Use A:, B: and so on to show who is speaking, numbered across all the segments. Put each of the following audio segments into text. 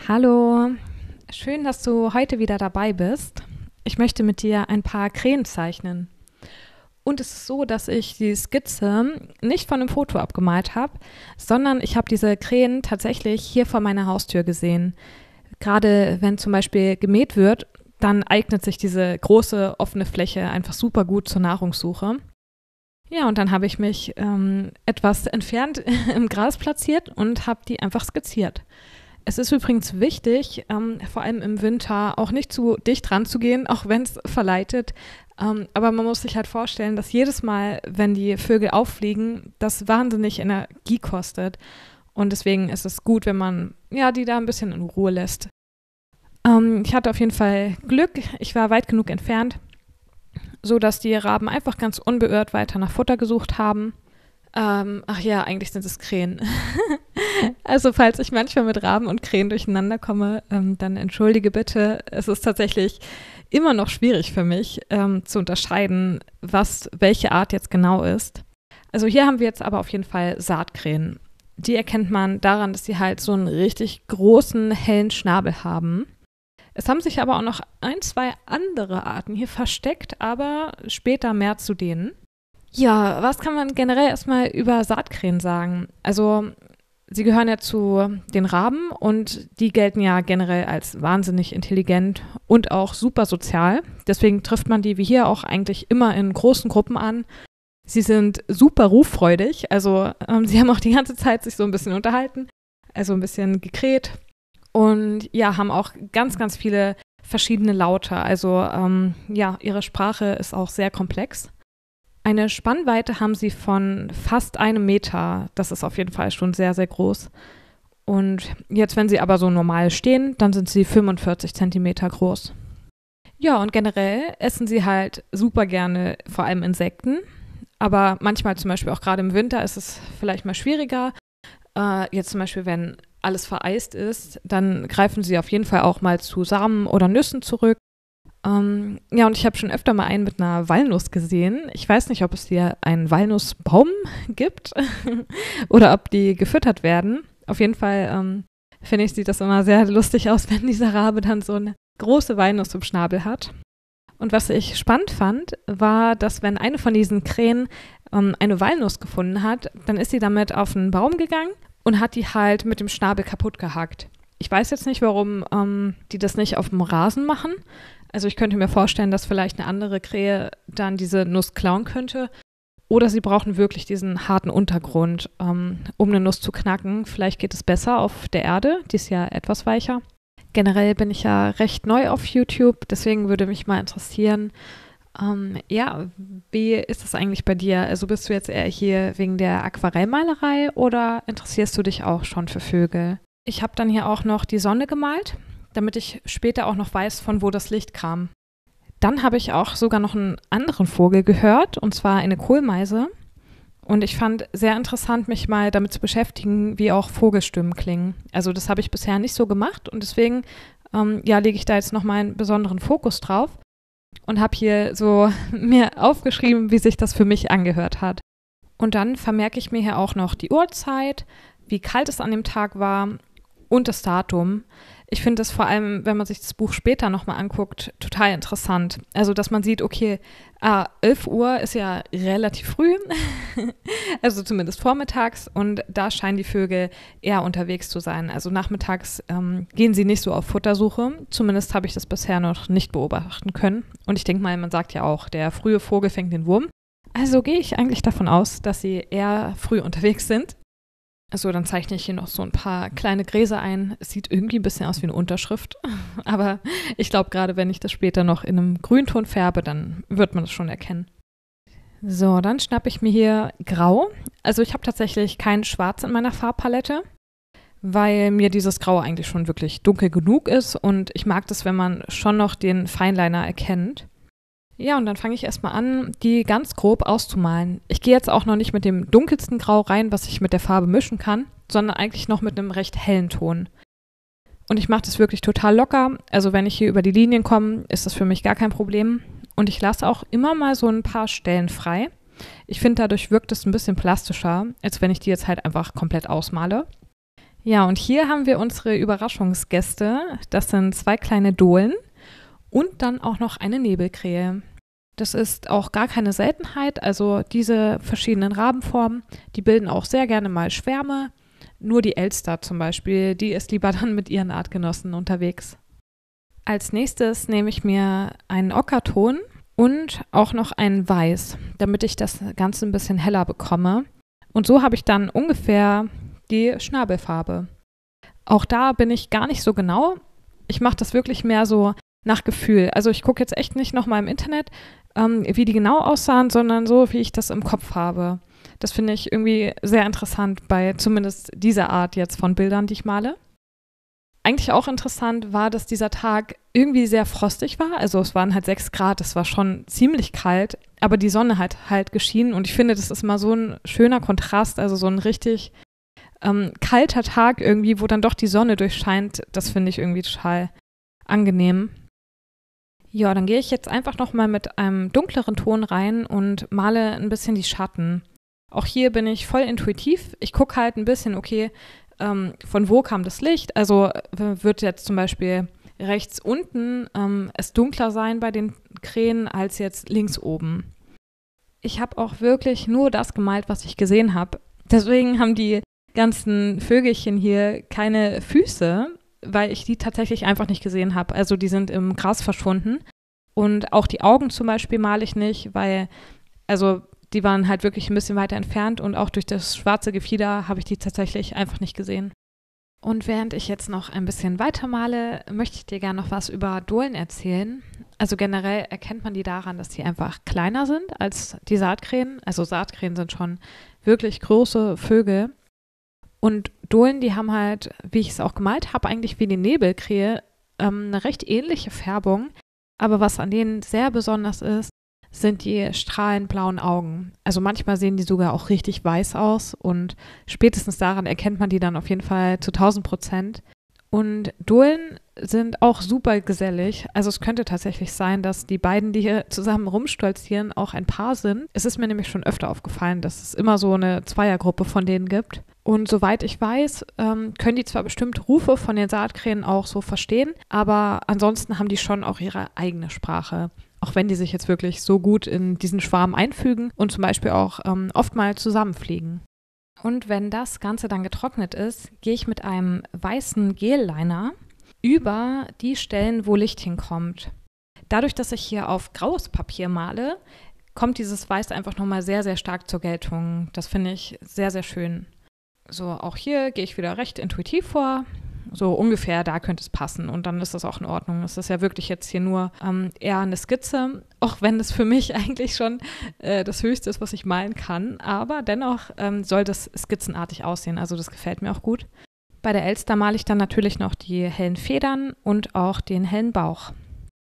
A: Hallo, schön, dass du heute wieder dabei bist. Ich möchte mit dir ein paar Krähen zeichnen. Und es ist so, dass ich die Skizze nicht von einem Foto abgemalt habe, sondern ich habe diese Krähen tatsächlich hier vor meiner Haustür gesehen. Gerade wenn zum Beispiel gemäht wird, dann eignet sich diese große offene Fläche einfach super gut zur Nahrungssuche. Ja, und dann habe ich mich etwas entfernt im Gras platziert und habe die einfach skizziert. Es ist übrigens wichtig, vor allem im Winter, auch nicht zu dicht ranzugehen, auch wenn es verleitet. Aber man muss sich halt vorstellen, dass jedes Mal, wenn die Vögel auffliegen, das wahnsinnig Energie kostet. Und deswegen ist es gut, wenn man die da ein bisschen in Ruhe lässt. Ich hatte auf jeden Fall Glück. Ich war weit genug entfernt, so dass die Raben einfach ganz unbeirrt weiter nach Futter gesucht haben. Eigentlich sind es Krähen. Also falls ich manchmal mit Raben und Krähen durcheinander komme, dann entschuldige bitte. Es ist tatsächlich immer noch schwierig für mich zu unterscheiden, welche Art jetzt genau ist. Also hier haben wir jetzt aber auf jeden Fall Saatkrähen. Die erkennt man daran, dass sie halt so einen richtig großen, hellen Schnabel haben. Es haben sich aber auch noch 1, 2 andere Arten hier versteckt, aber später mehr zu denen. Ja, was kann man generell erstmal über Saatkrähen sagen? Also sie gehören ja zu den Raben und die gelten ja generell als wahnsinnig intelligent und auch super sozial. Deswegen trifft man die wie hier auch eigentlich immer in großen Gruppen an. Sie sind super ruffreudig, also sie haben auch die ganze Zeit sich so ein bisschen unterhalten, also ein bisschen gekräht und ja, haben auch ganz, ganz viele verschiedene Laute. Also ihre Sprache ist auch sehr komplex. Eine Spannweite haben sie von fast 1 Meter. Das ist auf jeden Fall schon sehr, sehr groß. Und jetzt, wenn sie aber so normal stehen, dann sind sie 45 Zentimeter groß. Ja, und generell essen sie halt super gerne vor allem Insekten. Aber manchmal zum Beispiel auch gerade im Winter ist es vielleicht mal schwieriger. Jetzt zum Beispiel, wenn alles vereist ist, dann greifen sie auf jeden Fall auch mal zu Samen oder Nüssen zurück. Und ich habe schon öfter mal einen mit einer Walnuss gesehen. Ich weiß nicht, ob es hier einen Walnussbaum gibt oder ob die gefüttert werden. Auf jeden Fall finde ich, sieht das immer sehr lustig aus, wenn dieser Rabe dann so eine große Walnuss im Schnabel hat. Und was ich spannend fand, war, dass wenn eine von diesen Krähen eine Walnuss gefunden hat, dann ist sie damit auf einen Baum gegangen und hat die halt mit dem Schnabel kaputt gehackt. Ich weiß jetzt nicht, warum die das nicht auf dem Rasen machen. Also ich könnte mir vorstellen, dass vielleicht eine andere Krähe dann diese Nuss klauen könnte. Oder sie brauchen wirklich diesen harten Untergrund, um eine Nuss zu knacken. Vielleicht geht es besser auf der Erde, die ist ja etwas weicher. Generell bin ich ja recht neu auf YouTube, deswegen würde mich mal interessieren, wie ist es eigentlich bei dir? Also bist du jetzt eher hier wegen der Aquarellmalerei oder interessierst du dich auch schon für Vögel? Ich habe dann hier auch noch die Sonne gemalt, damit ich später auch noch weiß, von wo das Licht kam. Dann habe ich auch sogar noch einen anderen Vogel gehört, und zwar eine Kohlmeise. Und ich fand sehr interessant, mich mal damit zu beschäftigen, wie auch Vogelstimmen klingen. Also das habe ich bisher nicht so gemacht und deswegen lege ich da jetzt noch mal einen besonderen Fokus drauf und habe hier so mir aufgeschrieben, wie sich das für mich angehört hat. Und dann vermerke ich mir hier auch noch die Uhrzeit, wie kalt es an dem Tag war und das Datum. Ich finde das vor allem, wenn man sich das Buch später nochmal anguckt, total interessant. Also, dass man sieht, okay, 11 Uhr ist ja relativ früh, also zumindest vormittags, und da scheinen die Vögel eher unterwegs zu sein. Also nachmittags gehen sie nicht so auf Futtersuche. Zumindest habe ich das bisher noch nicht beobachten können. Und ich denke mal, man sagt ja auch, der frühe Vogel fängt den Wurm. Also gehe ich eigentlich davon aus, dass sie eher früh unterwegs sind. Also dann zeichne ich hier noch so ein paar kleine Gräser ein. Es sieht irgendwie ein bisschen aus wie eine Unterschrift. Aber ich glaube, gerade wenn ich das später noch in einem Grünton färbe, dann wird man das schon erkennen. So, dann schnappe ich mir hier Grau. Also ich habe tatsächlich kein Schwarz in meiner Farbpalette, weil mir dieses Grau eigentlich schon wirklich dunkel genug ist. Und ich mag das, wenn man schon noch den Feinliner erkennt. Ja, und dann fange ich erstmal an, die ganz grob auszumalen. Ich gehe jetzt auch noch nicht mit dem dunkelsten Grau rein, was ich mit der Farbe mischen kann, sondern eigentlich noch mit einem recht hellen Ton. Und ich mache das wirklich total locker. Also wenn ich hier über die Linien komme, ist das für mich gar kein Problem. Und ich lasse auch immer mal so ein paar Stellen frei. Ich finde, dadurch wirkt es ein bisschen plastischer, als wenn ich die jetzt halt einfach komplett ausmale. Ja, und hier haben wir unsere Überraschungsgäste. Das sind 2 kleine Dohlen und dann auch noch eine Nebelkrähe. Das ist auch gar keine Seltenheit. Also diese verschiedenen Rabenformen, die bilden auch sehr gerne mal Schwärme. Nur die Elster zum Beispiel, die ist lieber dann mit ihren Artgenossen unterwegs. Als nächstes nehme ich mir einen Ockerton und auch noch einen Weiß, damit ich das Ganze ein bisschen heller bekomme. Und so habe ich dann ungefähr die Schnabelfarbe. Auch da bin ich gar nicht so genau. Ich mache das wirklich mehr so nach Gefühl. Also ich gucke jetzt echt nicht nochmal im Internet, wie die genau aussahen, sondern so, wie ich das im Kopf habe. Das finde ich irgendwie sehr interessant bei zumindest dieser Art jetzt von Bildern, die ich male. Eigentlich auch interessant war, dass dieser Tag irgendwie sehr frostig war. Also es waren halt 6 Grad, es war schon ziemlich kalt, aber die Sonne hat halt geschienen und ich finde, das ist mal so ein schöner Kontrast, also so ein richtig kalter Tag irgendwie, wo dann doch die Sonne durchscheint. Das finde ich irgendwie total angenehm. Ja, dann gehe ich jetzt einfach nochmal mit einem dunkleren Ton rein und male ein bisschen die Schatten. Auch hier bin ich voll intuitiv. Ich gucke halt ein bisschen, okay, von wo kam das Licht? Also wird jetzt zum Beispiel rechts unten es dunkler sein bei den Krähen als jetzt links oben. Ich habe auch wirklich nur das gemalt, was ich gesehen habe. Deswegen haben die ganzen Vögelchen hier keine Füße, weil ich die tatsächlich einfach nicht gesehen habe. Also die sind im Gras verschwunden. Und auch die Augen zum Beispiel male ich nicht, weil, also die waren halt wirklich ein bisschen weiter entfernt und auch durch das schwarze Gefieder habe ich die tatsächlich einfach nicht gesehen. Und während ich jetzt noch ein bisschen weiter male, möchte ich dir gerne noch was über Dohlen erzählen. Also generell erkennt man die daran, dass die einfach kleiner sind als die Saatkrähen. Also Saatkrähen sind schon wirklich große Vögel. Und Dohlen, die haben halt, wie ich es auch gemalt habe, eigentlich wie die Nebelkrähe, eine recht ähnliche Färbung. Aber was an denen sehr besonders ist, sind die strahlend blauen Augen. Also manchmal sehen die sogar auch richtig weiß aus und spätestens daran erkennt man die dann auf jeden Fall zu 1000%. Und Dohlen sind auch super gesellig. Also es könnte tatsächlich sein, dass die beiden, die hier zusammen rumstolzieren, auch ein Paar sind. Es ist mir nämlich schon öfter aufgefallen, dass es immer so eine Zweiergruppe von denen gibt. Und soweit ich weiß, können die zwar bestimmt Rufe von den Saatkrähen auch so verstehen, aber ansonsten haben die schon auch ihre eigene Sprache. Auch wenn die sich jetzt wirklich so gut in diesen Schwarm einfügen und zum Beispiel auch oft mal zusammenfliegen. Und wenn das Ganze dann getrocknet ist, gehe ich mit einem weißen Gel-Liner über die Stellen, wo Licht hinkommt. Dadurch, dass ich hier auf graues Papier male, kommt dieses Weiß einfach nochmal sehr, sehr stark zur Geltung. Das finde ich sehr, sehr schön. So, auch hier gehe ich wieder recht intuitiv vor. So ungefähr, da könnte es passen und dann ist das auch in Ordnung. Es ist ja wirklich jetzt hier nur eher eine Skizze, auch wenn es für mich eigentlich schon das Höchste ist, was ich malen kann. Aber dennoch soll das skizzenartig aussehen, also das gefällt mir auch gut. Bei der Elster male ich dann natürlich noch die hellen Federn und auch den hellen Bauch.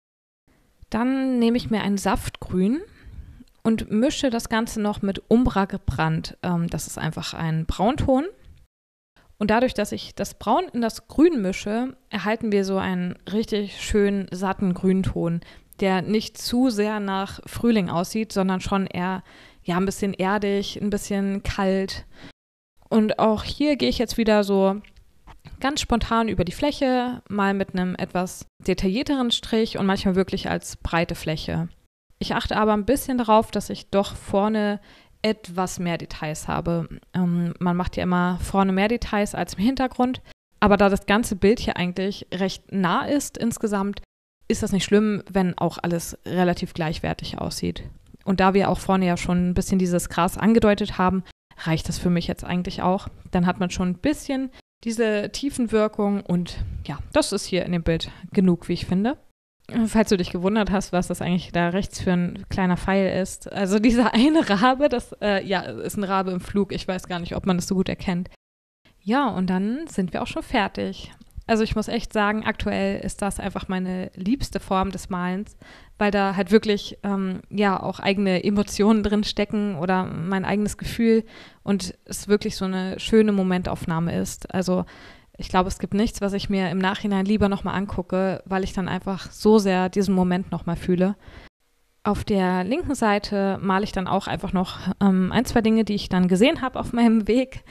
A: Dann nehme ich mir ein Saftgrün und mische das Ganze noch mit Umbra gebrannt. Das ist einfach ein Braunton. Und dadurch, dass ich das Braun in das Grün mische, erhalten wir so einen richtig schönen, satten Grünton, der nicht zu sehr nach Frühling aussieht, sondern schon eher ja, ein bisschen erdig, ein bisschen kalt. Und auch hier gehe ich jetzt wieder so ganz spontan über die Fläche, mal mit einem etwas detaillierteren Strich und manchmal wirklich als breite Fläche. Ich achte aber ein bisschen darauf, dass ich doch vorne etwas mehr Details habe. Man macht ja immer vorne mehr Details als im Hintergrund, aber da das ganze Bild hier eigentlich recht nah ist insgesamt, ist das nicht schlimm, wenn auch alles relativ gleichwertig aussieht. Und da wir auch vorne ja schon ein bisschen dieses Gras angedeutet haben, reicht das für mich jetzt eigentlich auch. Dann hat man schon ein bisschen diese Tiefenwirkung und ja, das ist hier in dem Bild genug, wie ich finde. Falls du dich gewundert hast, was das eigentlich da rechts für ein kleiner Pfeil ist. Also dieser eine Rabe, das ist ein Rabe im Flug. Ich weiß gar nicht, ob man das so gut erkennt. Ja, und dann sind wir auch schon fertig. Also ich muss echt sagen, aktuell ist das einfach meine liebste Form des Malens, weil da halt wirklich auch eigene Emotionen drin stecken oder mein eigenes Gefühl und es wirklich so eine schöne Momentaufnahme ist. Also ich glaube, es gibt nichts, was ich mir im Nachhinein lieber nochmal angucke, weil ich dann einfach so sehr diesen Moment nochmal fühle. Auf der linken Seite male ich dann auch einfach noch 1, 2 Dinge, die ich dann gesehen habe auf meinem Weg.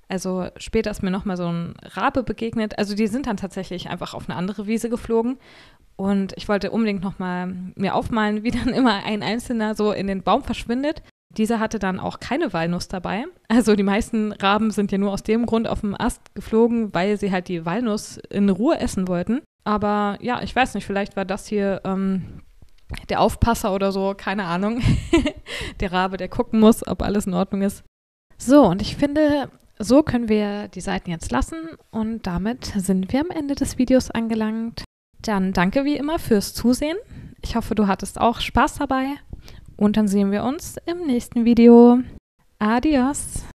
A: Also später ist mir nochmal so ein Rabe begegnet. Also die sind dann tatsächlich einfach auf eine andere Wiese geflogen. Und ich wollte unbedingt nochmal mir aufmalen, wie dann immer ein Einzelner so in den Baum verschwindet. Dieser hatte dann auch keine Walnuss dabei. Also die meisten Raben sind ja nur aus dem Grund auf dem Ast geflogen, weil sie halt die Walnuss in Ruhe essen wollten. Aber ja, ich weiß nicht, vielleicht war das hier der Aufpasser oder so, keine Ahnung. Der Rabe, der gucken muss, ob alles in Ordnung ist. So, und ich finde, so können wir die Seiten jetzt lassen. Und damit sind wir am Ende des Videos angelangt. Dann danke wie immer fürs Zusehen. Ich hoffe, du hattest auch Spaß dabei. Und dann sehen wir uns im nächsten Video. Adios!